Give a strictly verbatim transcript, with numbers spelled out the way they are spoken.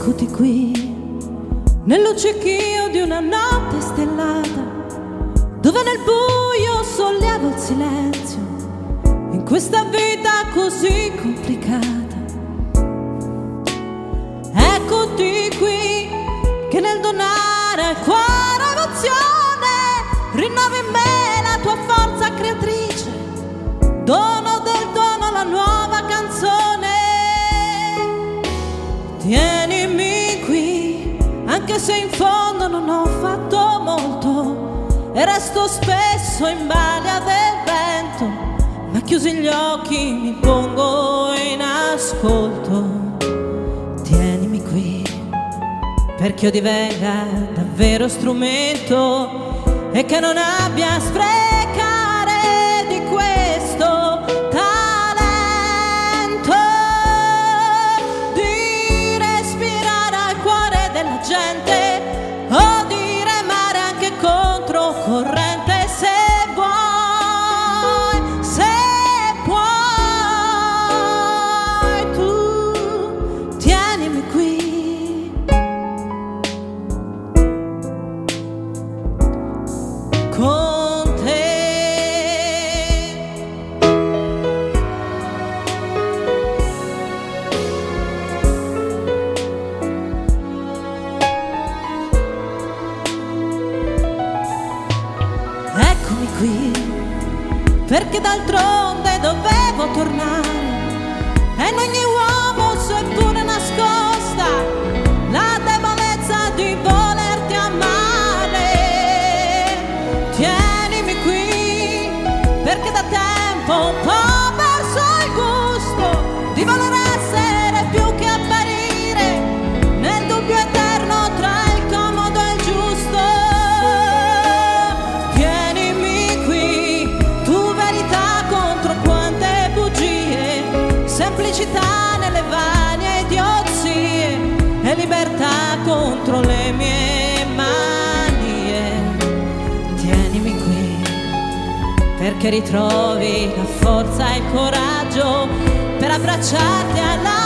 Eccoti qui, nel luccichio di una notte stellata, dove nel buio sollevo il silenzio, in questa vita così complicata. Eccoti qui, che nel donare al cuore emozione, rinnovi in me la tua forza creatrice, dono del dono la nuova canzone. Tienimi qui, anche se in fondo non ho fatto molto e resto spesso in balia del vento, ma chiusi gli occhi mi pongo in ascolto. Tienimi qui, perché io divenga davvero strumento e che non abbia a sprecare di questo talento di respirare al cuore della gente o di remare anche contro corrente, se vuoi, se puoi. Tu tienimi qui, con te. Eccomi qui, perché d'altronde dovevo tornare, e in ogni uomo, seppure nascosta, la debolezza di volerti amare. Tienimi qui, perché da tempo un po' perso il gusto di voler essere più che apparire nel dubbio eterno tra il comodo e il giusto. Tienimi qui, tu verità contro quante bugie, semplicità nelle varie idiozie e libertà contro le mie manie. Tienimi qui, perché ritrovi la forza e il coraggio per abbracciarti alla